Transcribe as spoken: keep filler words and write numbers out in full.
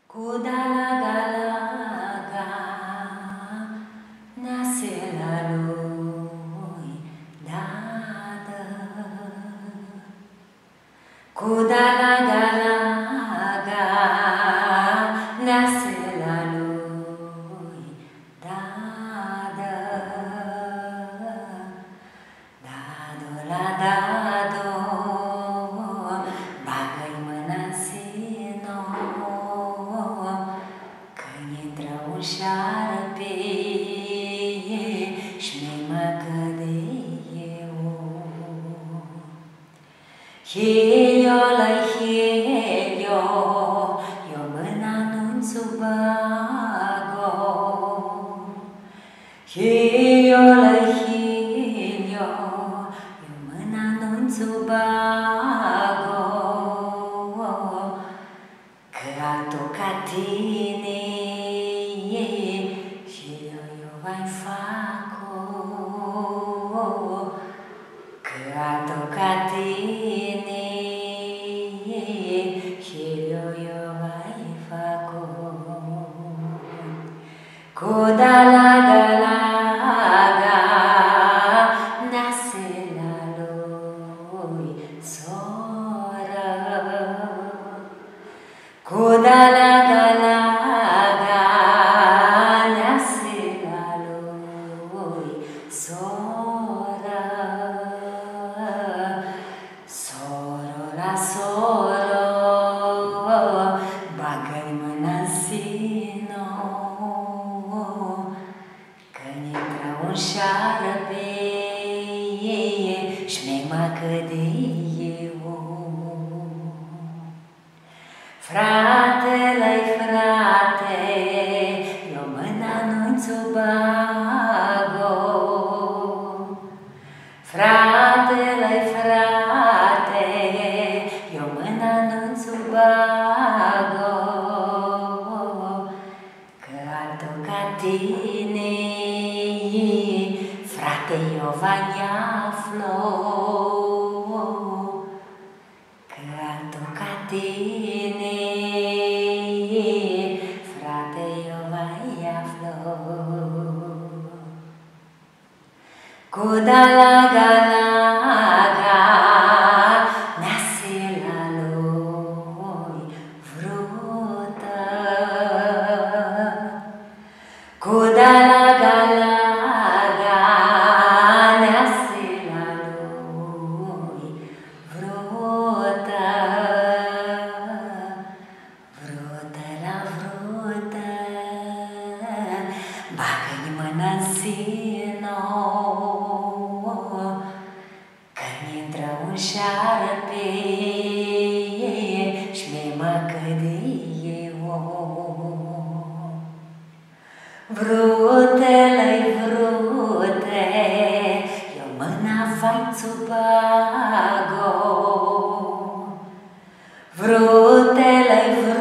Kudalagalaga nasela lui dada. Kudalagalaga nasela lui dada. Dado la dado bagay manasino. Șarpe și mă cădeu. Helio la helio, eu mâna nu-nțu bago. Helio la helio, eu mâna nu-nțu bago. Că a tocat tine vai faco, că a tocat tine, și eu vai faco. Kudalagalaga nasela lui sora. Kudalagalaga sora, soro la soro, bagay manasino, că ne-intră un șarpe și mă cădeu. Fratele-i frate, eu mâna nu-nțu bago. Fratele-i frate, eu mâna nu-nțu bago. Că a tocat tine, frate, eu vai aflo. Că a tocat tine, frate, eu vai aflo. Kudalagalaga nasela lui vrută. Kudalagalaga nasela lui vrută. Vrută la vrută, bagă-i manasino. Șarpe și mă cădeu. Vrute-le-i vrute, eu mâna vai-țu bago. Vrute-le-i vrute,